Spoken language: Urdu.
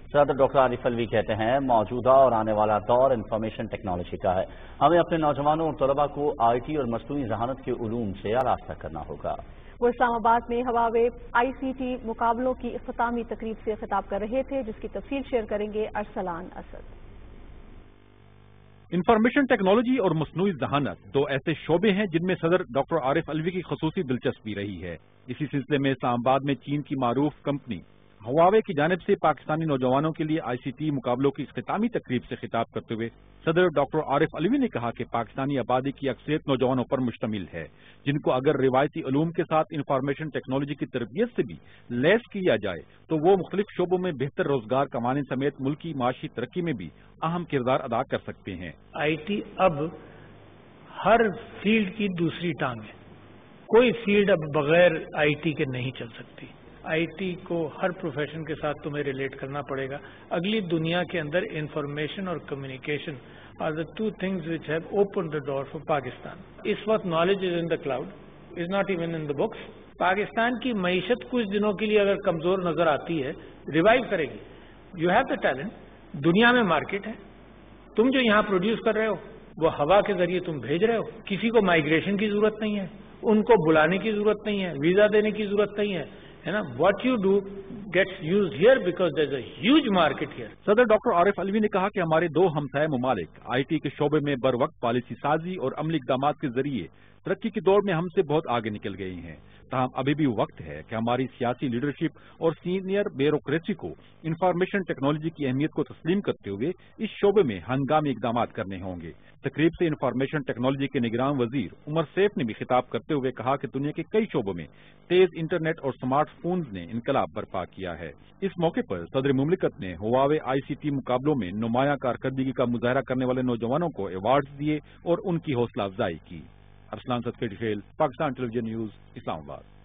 صدر ڈاکٹر عارف الوی کہتے ہیں موجودہ اور آنے والا دور انفارمیشن ٹیکنالوجی کا ہے. ہمیں اپنے نوجوانوں اور طلباء کو آئی ٹی اور مصنوعی ذہانت کے علوم سے آراستہ کرنا ہوگا. وہ اسلام آباد میں ہواوے آئی سی ٹی مقابلوں کی اختتامی تقریب سے خطاب کر رہے تھے، جس کی تفصیل شیئر کریں گے ارسلان اسد. انفارمیشن ٹیکنالوجی اور مصنوعی ذہانت دو ایسے شعبے ہیں جن میں صدر ڈاکٹر عارف الوی کی خصوصی دلچسپی رہی ہے. اسی سلسلے میں اسلام آباد میں چین کی معروف کمپنی ہواوے کی جانب سے پاکستانی نوجوانوں کے لیے آئی سی ٹی مقابلوں کی اختتامی تقریب سے خطاب کرتے ہوئے صدر ڈاکٹر عارف الوی نے کہا کہ پاکستانی آبادی کی اکثریت نوجوانوں پر مشتمل ہے، جن کو اگر روایتی علوم کے ساتھ انفارمیشن ٹیکنالوجی کی تربیت سے بھی لیس کیا جائے تو وہ مختلف شعبوں میں بہتر روزگار کمانے سمیت ملکی معاشی ترقی میں بھی اہم کردار ادا کر سکتے ہیں. آئی ٹی اب ہر فیلڈ کی دوسری ٹانگ ہے. کوئی فیلڈ اب بغیر آئی ٹی کے نہیں چل سکتی. آئی ٹی کو ہر پروفیشن کے ساتھ تمہیں ریلیٹ کرنا پڑے گا. اگلی دنیا کے اندر انفارمیشن اور communication are the two things which have open the door for Pakistan. اس وقت knowledge is in the cloud, is not even in the books. Pakistan کی معیشت کچھ دنوں کے لیے اگر کمزور نظر آتی ہے، ریوائیو کرے گی. یو ہیو دا ٹیلنٹ، دنیا میں مارکیٹ ہے. تم جو یہاں پروڈیوس کر رہے ہو وہ ہوا کے ذریعے تم بھیج رہے ہو. کسی کو مائگریشن کی ضرورت نہیں ہے، ان کو بلانے کی ضرورت نہیں ہے، ویزا دینے کی ضرورت نہیں ہے. What you do gets used here because there's a huge market here. صدر ڈاکٹر عارف الوی نے کہا کہ ہمارے دو ہمسائے ممالک آئی ٹی کے شعبے میں بر وقت پالیسی سازی اور عملی اقدامات کے ذریعے ترقی کی دوڑ میں ہم سے بہت آگے نکل گئے ہیں. تاہم ابھی بھی وقت ہے کہ ہماری سیاسی لیڈرشپ اور سینئر بیوروکریسی کو انفارمیشن ٹیکنالوجی کی اہمیت کو تسلیم کرتے ہوئے اس شعبے میں ہنگامی اقدامات کرنے ہوں گے. تقریب سے انفارمیشن ٹیکنالوجی کے نگران وزیر عمر سیف نے بھی خطاب کرتے ہوئے کہا کہ دنیا کے کئی شعبوں میں تیز انٹرنیٹ اور سمارٹ فونز نے انقلاب برپا کیا ہے. اس موقع پر صدر مملکت نے ہواوے آئی سی ٹی مقابلوں میں نمایاں کارکردگی کا مظاہرہ کرنے والے نوجوانوں کو ایوارڈز دیے اور ان کی حوصلہ افزائی کی. Arslan Asad, Pakistan television news, اسلام آباد.